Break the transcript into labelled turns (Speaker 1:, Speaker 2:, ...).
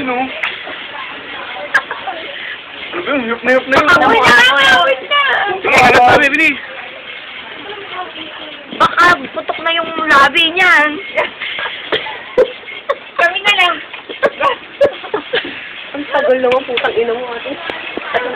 Speaker 1: yun, oh. Ano ba yun? Yup na yun.
Speaker 2: Awit na!
Speaker 1: Sige, hanap tabi, Bini.
Speaker 2: Baka putok na yung labi niyan. Kami na lang.
Speaker 3: Ang tagal naman, putang ina mo ate.